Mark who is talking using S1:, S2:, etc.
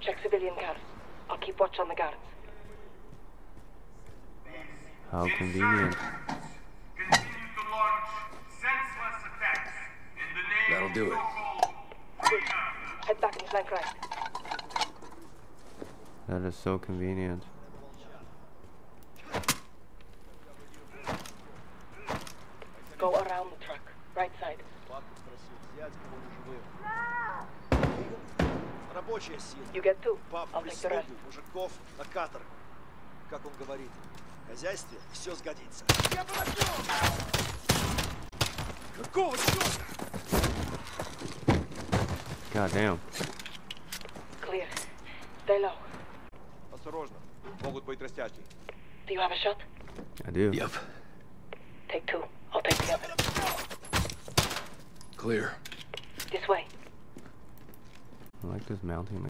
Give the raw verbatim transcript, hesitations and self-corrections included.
S1: Check civilian cars. I'll keep watch on the guards.
S2: How convenient.
S3: Continue to launch senseless attacks in the name
S4: That'll do it.
S3: of freedom.
S1: Head back and flank right.
S2: That is so convenient.
S1: Go around the truck. Right side.
S5: Рабочая сила.
S1: You get two.
S5: Баб,
S1: I'll take the rest.
S5: прислугу, мужиков на каторгах. Как он говорит, в хозяйстве все сгодится. Я подожду! Какого черта?
S2: God damn.
S1: Clear. Stay low.
S6: Осторожно, могут быть растяжки.
S1: Do you have a shot?
S2: I do.
S4: Yep.
S1: Take two. I'll take the other.
S4: Clear.
S1: This way.
S2: I like this mounting